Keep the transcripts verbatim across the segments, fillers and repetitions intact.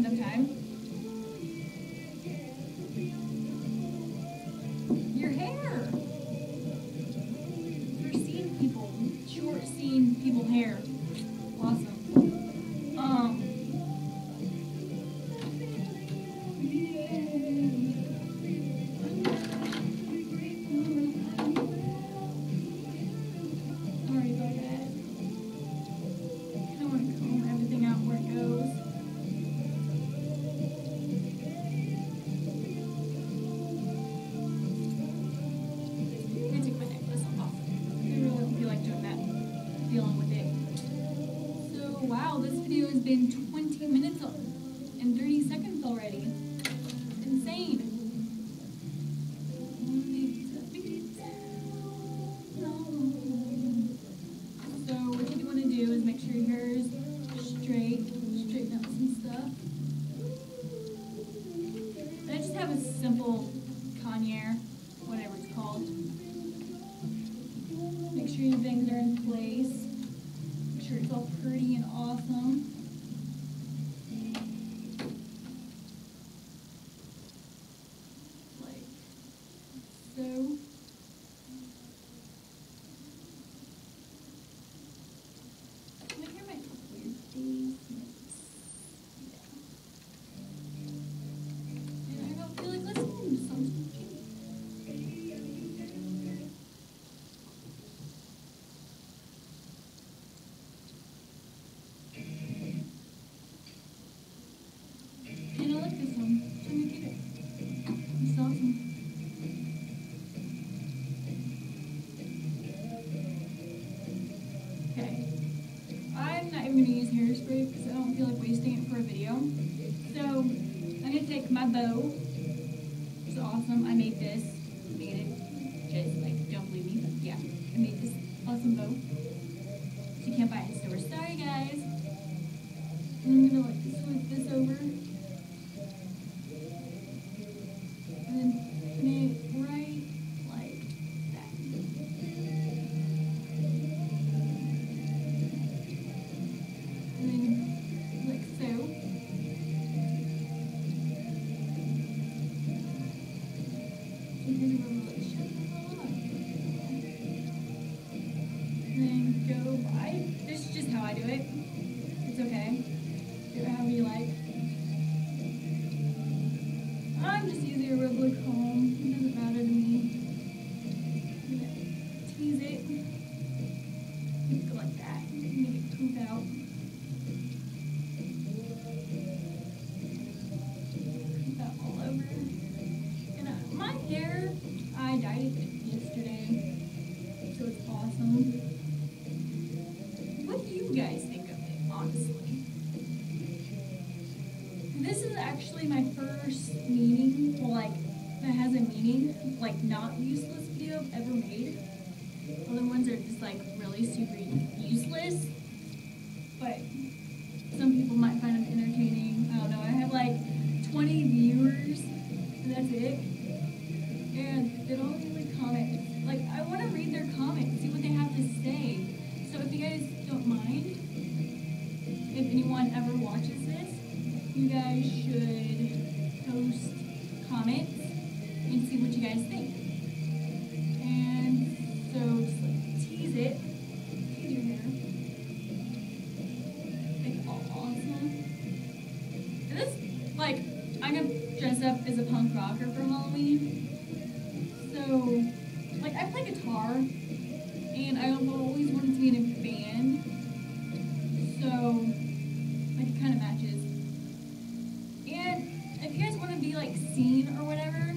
enough time. Your hair. For seeing people, short seeing people hair. Awesome. Um. Sorry about that. I want to comb everything out where it goes. I'm gonna take my necklace off. I really don't feel like doing that. Dealing with it. So wow, this video has been twenty minutes and thirty seconds already. Insane. So what you want to do is make sure your hair is straight, straighten out some stuff. I just have a simple conure, whatever it's called. Make sure your bangs are in place. Make sure it's all pretty and awesome. Like so. My hair might look weird these minutes. Yeah. And I don't feel like listening to something. And I like this one. It's really cute. It's awesome. Okay. I'm not even going to use hairspray because I don't feel like wasting it for a video. So, I'm going to take my bow. It's awesome. I made this. Made it. Just, like, don't believe me, but yeah. I made this awesome bow. So you can't buy it in stores. Sorry, guys. And I'm going to, like, switch this over. And then put it right like that. And then like so. And here's a revelation. And then go by. This is just how I do it. It's okay. Do it however you like. I'm just using a regular comb. It doesn't matter to me. I'm gonna tease it. Just go like that. Make it poop out. Poop out all over. And uh, my hair, I dyed it yesterday. So it's awesome. What do you guys think of it, honestly? This is actually my first meaning, well, like, that has a meaning, like, not useless video I've ever made. Other ones are just, like, really super useless, but some people might find them entertaining. I don't know, I have, like, twenty viewers, and that's it, and they don't really comment. Like, I want to read their comments, see what they have to say. So if you guys don't mind, if anyone ever watches this, you guys should post comments and see what you guys think. And so just like tease it, tease your hair. Make it all awesome. And this, like, I'm gonna dress up as a punk rocker for Halloween. So, like, I play guitar, and I always wanted to be in a band. So, like, it kind of matches. And if you guys want to be like seen or whatever,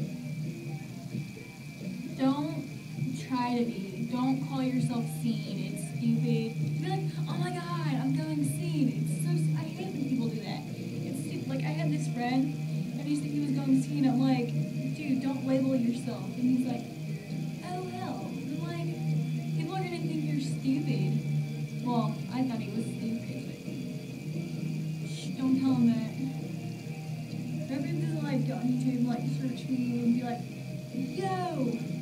don't try to be. Don't call yourself seen. It's stupid. Be like, oh my god, I'm feeling seen. It's so. I hate when people do that. It's stupid. Like I had this friend, and he said he was going seen. I'm like, dude, don't label yourself. And he's like, oh hell. I'm like, people are gonna think you're stupid. Well, I thought he was stupid, but shh, don't tell him that. Everyone doesn't like go on YouTube and like search me and be like, yo,